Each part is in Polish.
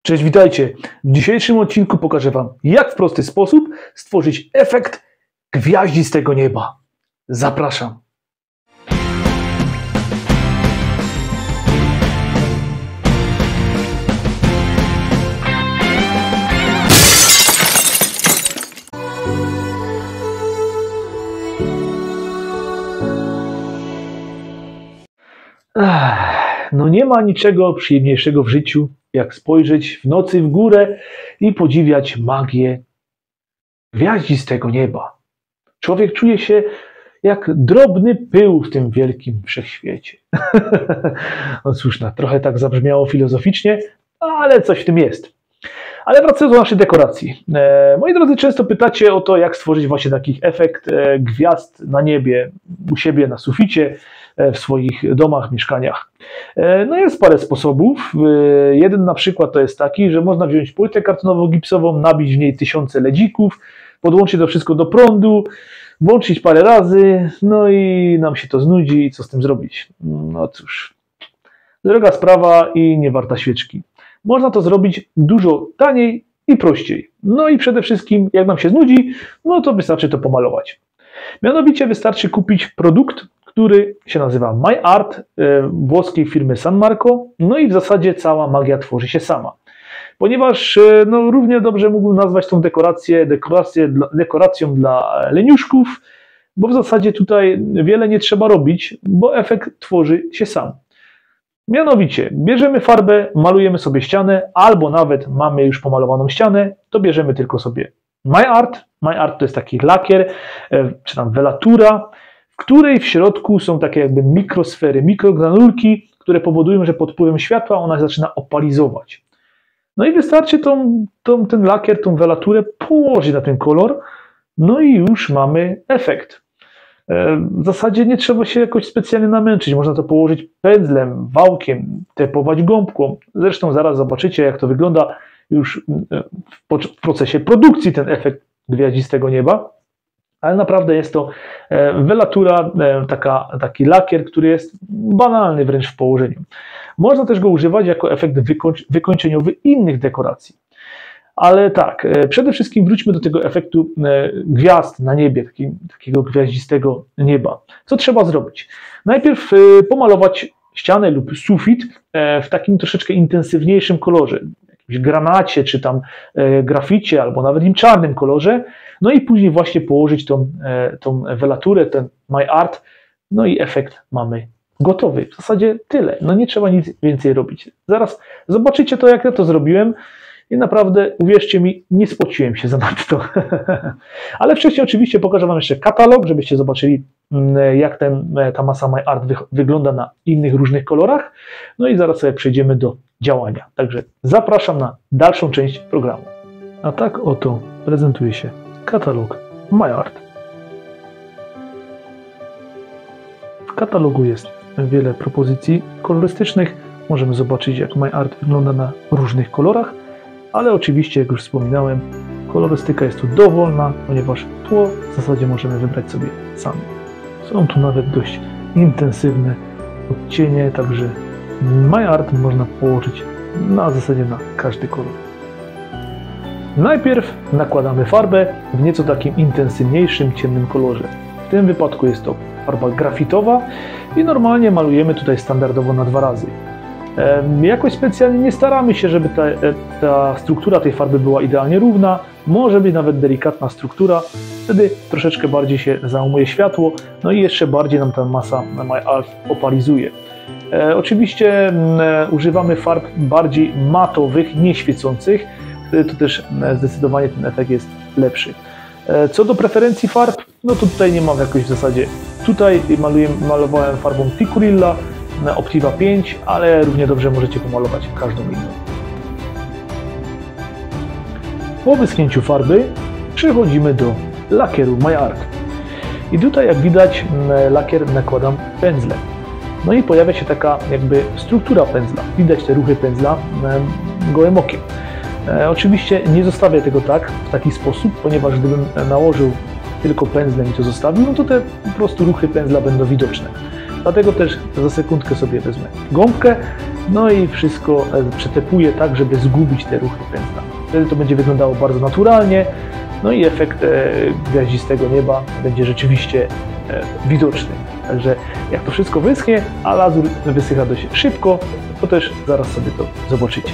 Cześć, witajcie. W dzisiejszym odcinku pokażę Wam, jak w prosty sposób stworzyć efekt gwiaździstego nieba. Zapraszam. No nie ma niczego przyjemniejszego w życiu, jak spojrzeć w nocy w górę i podziwiać magię gwiaździstego nieba. Człowiek czuje się jak drobny pył w tym wielkim wszechświecie. No cóż, trochę tak zabrzmiało filozoficznie, ale coś w tym jest. Ale wracając do naszej dekoracji. Moi drodzy, często pytacie o to, jak stworzyć właśnie taki efekt gwiazd na niebie, u siebie na suficie, w swoich domach, mieszkaniach. No jest parę sposobów. Jeden na przykład to jest taki, że można wziąć płytę kartonowo-gipsową, nabić w niej tysiące ledzików, podłączyć to wszystko do prądu, włączyć parę razy, no i nam się to znudzi i co z tym zrobić? No cóż, droga sprawa i nie warta świeczki. Można to zrobić dużo taniej i prościej. No i przede wszystkim, jak nam się znudzi, no to wystarczy to pomalować. Mianowicie wystarczy kupić produkt, który się nazywa MyArt, włoskiej firmy San Marco, no i w zasadzie cała magia tworzy się sama. Ponieważ no, równie dobrze mógłbym nazwać tą dekoracją dla leniuszków, bo w zasadzie tutaj wiele nie trzeba robić, bo efekt tworzy się sam. Mianowicie, bierzemy farbę, malujemy sobie ścianę, albo nawet mamy już pomalowaną ścianę, to bierzemy tylko sobie MyArt. MyArt to jest taki lakier, czy tam welatura, w której w środku są takie jakby mikrosfery, mikrogranulki, które powodują, że pod wpływem światła ona zaczyna opalizować. No i wystarczy ten lakier, tą welaturę położyć na ten kolor, no i już mamy efekt. W zasadzie nie trzeba się jakoś specjalnie namęczyć, można to położyć pędzlem, wałkiem, tepować gąbką. Zresztą zaraz zobaczycie, jak to wygląda już w procesie produkcji, ten efekt gwiaździstego nieba. Ale naprawdę jest to welatura, taki lakier, który jest banalny wręcz w położeniu. Można też go używać jako efekt wykończeniowy innych dekoracji. Ale tak, przede wszystkim wróćmy do tego efektu gwiazd na niebie, takiego gwiaździstego nieba. Co trzeba zrobić? Najpierw pomalować ścianę lub sufit w takim troszeczkę intensywniejszym kolorze, jakimś granacie, czy tam graficie, albo nawet im czarnym kolorze, no i później właśnie położyć tą welaturę, ten MyArt, no i efekt mamy gotowy. W zasadzie tyle, no nie trzeba nic więcej robić. Zaraz zobaczycie to, jak ja to zrobiłem i naprawdę, uwierzcie mi, nie spociłem się zanadto. Ale wcześniej oczywiście pokażę Wam jeszcze katalog, żebyście zobaczyli, jak ta masa MyArt wygląda na innych różnych kolorach. No i zaraz sobie przejdziemy do działania. Także zapraszam na dalszą część programu. A tak oto prezentuje się katalog MyArt. W katalogu jest wiele propozycji kolorystycznych. Możemy zobaczyć, jak MyArt wygląda na różnych kolorach, ale oczywiście, jak już wspominałem, kolorystyka jest tu dowolna, ponieważ tło w zasadzie możemy wybrać sobie sami. Są tu nawet dość intensywne odcienie, także MyArt można położyć na zasadzie na każdy kolor. Najpierw nakładamy farbę w nieco takim intensywniejszym, ciemnym kolorze. W tym wypadku jest to farba grafitowa i normalnie malujemy tutaj standardowo na 2 razy. Jakoś specjalnie nie staramy się, żeby ta struktura tej farby była idealnie równa. Może być nawet delikatna struktura, wtedy troszeczkę bardziej się załamuje światło, no i jeszcze bardziej nam ta masa MyArt opalizuje. Oczywiście używamy farb bardziej matowych, nieświecących, to też zdecydowanie ten efekt jest lepszy. Co do preferencji farb, no to tutaj nie mam jakoś w zasadzie. Tutaj malowałem farbą Tikkurila na Optiva 5, ale równie dobrze możecie pomalować każdą inną. Po wyschnięciu farby przechodzimy do lakieru MyArt. I tutaj, jak widać, lakier nakładam pędzlem. No i pojawia się taka jakby struktura pędzla. Widać te ruchy pędzla gołym okiem. Oczywiście nie zostawię tego tak, w taki sposób, ponieważ gdybym nałożył tylko pędzlem i to zostawił, no to te po prostu ruchy pędzla będą widoczne. Dlatego też za sekundkę sobie wezmę gąbkę, no i wszystko przetepuje tak, żeby zgubić te ruchy pędzla. Wtedy to będzie wyglądało bardzo naturalnie, no i efekt gwiaździstego nieba będzie rzeczywiście widoczny. Także jak to wszystko wyschnie, a lazur wysycha dość szybko, to też zaraz sobie to zobaczycie.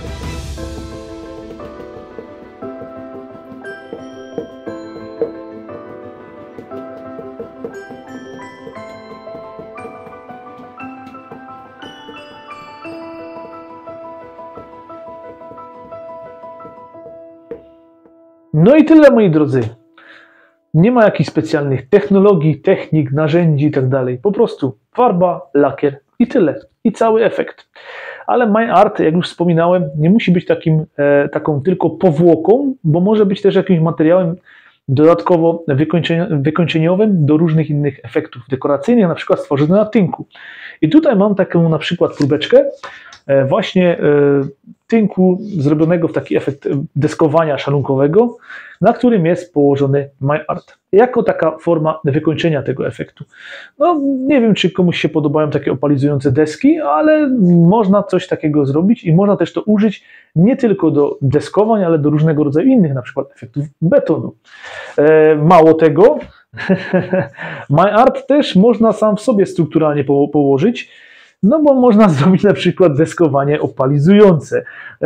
No i tyle, moi drodzy. Nie ma jakichś specjalnych technologii, technik, narzędzi itd. Po prostu farba, lakier i tyle. I cały efekt. Ale MyArt, jak już wspominałem, nie musi być taką tylko powłoką, bo może być też jakimś materiałem dodatkowo wykończeniowym do różnych innych efektów dekoracyjnych, na przykład stworzone na tynku. I tutaj mam taką na przykład próbeczkę właśnie tynku zrobionego w taki efekt deskowania szalunkowego, na którym jest położony MyArt. Jako taka forma wykończenia tego efektu. No nie wiem, czy komuś się podobają takie opalizujące deski, ale można coś takiego zrobić i można też to użyć nie tylko do deskowań, ale do różnego rodzaju innych, na przykład efektów betonu. Mało tego, MyArt też można sam w sobie strukturalnie położyć, no bo można zrobić na przykład deskowanie opalizujące.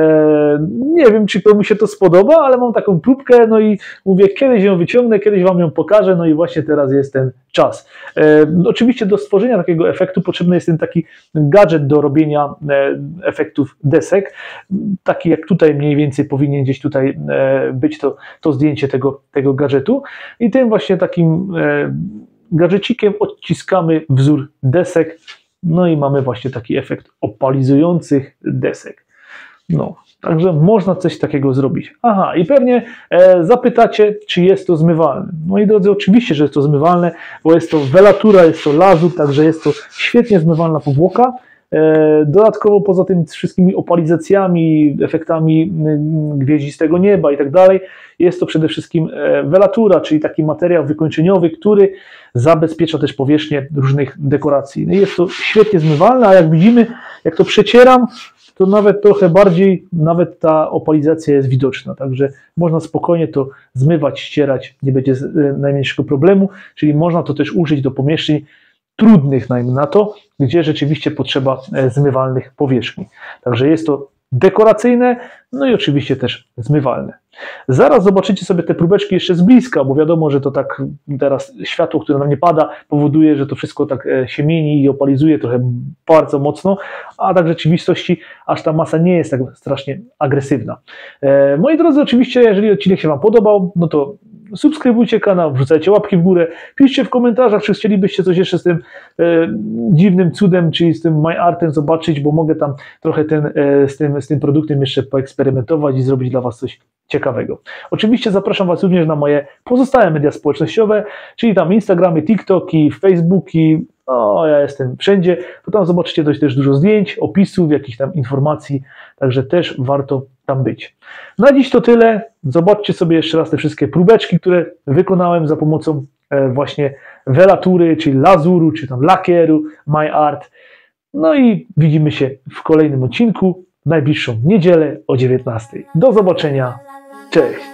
Nie wiem, czy komuś się to spodoba, ale mam taką próbkę, no i mówię, kiedyś ją wyciągnę, kiedyś Wam ją pokażę, no i właśnie teraz jest ten czas. Oczywiście do stworzenia takiego efektu potrzebny jest ten taki gadżet do robienia efektów desek, taki jak tutaj mniej więcej powinien gdzieś tutaj być to zdjęcie tego gadżetu i tym właśnie takim gadżecikiem odciskamy wzór desek. No i mamy właśnie taki efekt opalizujących desek. No, także można coś takiego zrobić. Aha, i pewnie zapytacie, czy jest to zmywalne. Moi drodzy, oczywiście, że jest to zmywalne, bo jest to welatura, jest to lazur, także jest to świetnie zmywalna powłoka. Dodatkowo poza tym wszystkimi opalizacjami, efektami gwieździstego nieba i tak dalej, jest to przede wszystkim welatura, czyli taki materiał wykończeniowy, który zabezpiecza też powierzchnię różnych dekoracji. No jest to świetnie zmywalne, a jak widzimy, jak to przecieram, to nawet trochę bardziej, nawet ta opalizacja jest widoczna, także można spokojnie to zmywać, ścierać, nie będzie najmniejszego problemu, czyli można to też użyć do pomieszczeń trudnych najmniej na to, gdzie rzeczywiście potrzeba zmywalnych powierzchni. Także jest to dekoracyjne, no i oczywiście też zmywalne. Zaraz zobaczycie sobie te próbeczki jeszcze z bliska, bo wiadomo, że to tak teraz światło, które na mnie pada, powoduje, że to wszystko tak się mieni i opalizuje trochę bardzo mocno, a tak w rzeczywistości aż ta masa nie jest tak strasznie agresywna. Moi drodzy, oczywiście, jeżeli odcinek się Wam podobał, no to subskrybujcie kanał, wrzucajcie łapki w górę, piszcie w komentarzach, czy chcielibyście coś jeszcze z tym dziwnym cudem, czyli z tym MyArtem zobaczyć, bo mogę tam trochę z tym produktem jeszcze poeksperymentować i zrobić dla Was coś ciekawego. Oczywiście zapraszam Was również na moje pozostałe media społecznościowe, czyli tam Instagramy, TikToki, Facebooki, ja jestem wszędzie, to tam zobaczycie też dużo zdjęć, opisów, jakichś tam informacji, także też warto tam być. Na dziś to tyle. Zobaczcie sobie jeszcze raz te wszystkie próbeczki, które wykonałem za pomocą właśnie welatury, czyli lazuru, czy tam lakieru, MyArt. No i widzimy się w kolejnym odcinku w najbliższą niedzielę o 19:00. Do zobaczenia. Cześć!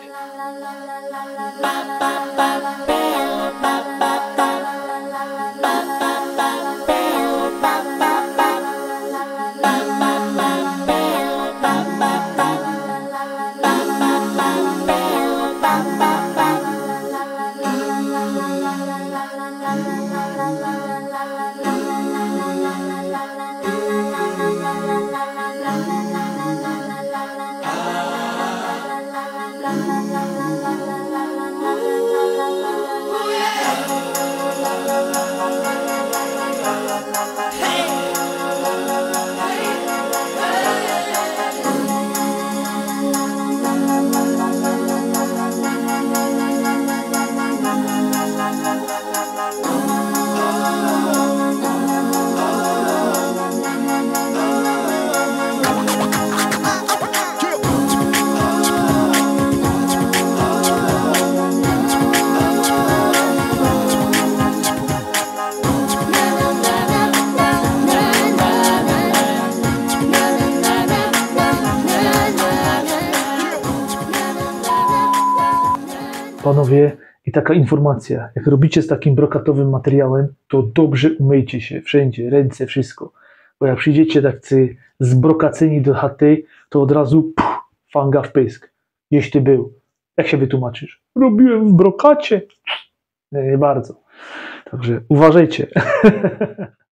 La panowie, i taka informacja, jak robicie z takim brokatowym materiałem, to dobrze umyjcie się wszędzie, ręce, wszystko. Bo jak przyjdziecie tak zbrokaceni do chaty, to od razu fanga w pysk. Gdzieś ty był. Jak się wytłumaczysz? Robiłem w brokacie. Nie bardzo. Także uważajcie.